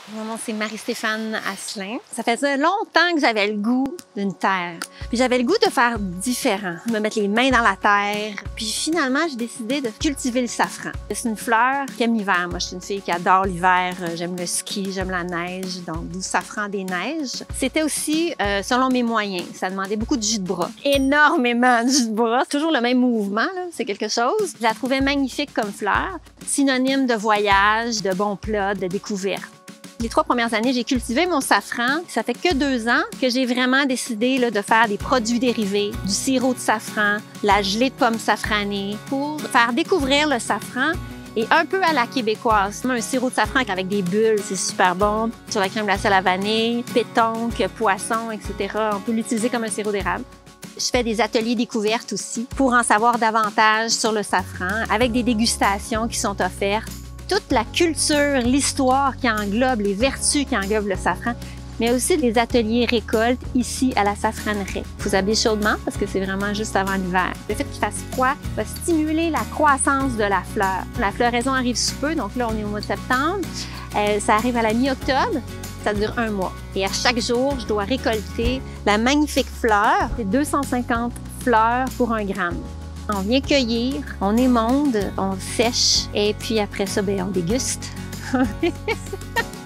Mon nom, c'est Marie-Stéphane Asselin. Ça faisait longtemps que j'avais le goût d'une terre. Puis j'avais le goût de faire différent, me mettre les mains dans la terre. Puis finalement, j'ai décidé de cultiver le safran. C'est une fleur qui aime l'hiver. Moi, je suis une fille qui adore l'hiver. J'aime le ski, j'aime la neige, donc du safran des neiges. C'était aussi selon mes moyens. Ça demandait beaucoup de jus de bras. Énormément de jus de bras. Toujours le même mouvement, là. C'est quelque chose. Je la trouvais magnifique comme fleur. Synonyme de voyage, de bons plats, de découverte. Les 3 premières années, j'ai cultivé mon safran. Ça fait que 2 ans que j'ai vraiment décidé là, de faire des produits dérivés, du sirop de safran, la gelée de pommes safranées, pour faire découvrir le safran et un peu à la québécoise. Un sirop de safran avec des bulles, c'est super bon. Sur la crème glacée à la vanille, pétanque, poisson, etc. On peut l'utiliser comme un sirop d'érable. Je fais des ateliers découvertes aussi pour en savoir davantage sur le safran, avec des dégustations qui sont offertes. Toute la culture, l'histoire qui englobe, les vertus qui englobent le safran, mais aussi des ateliers récoltes ici à la safranerie. Il faut s'habiller chaudement parce que c'est vraiment juste avant l'hiver. Le fait qu'il fasse froid va stimuler la croissance de la fleur. La floraison arrive sous peu, donc là on est au mois de septembre. Ça arrive à la mi-octobre, ça dure 1 mois. Et à chaque jour, je dois récolter la magnifique fleur. C'est 250 fleurs pour 1 gramme. On vient cueillir, on émonde, on sèche et puis après ça, on déguste.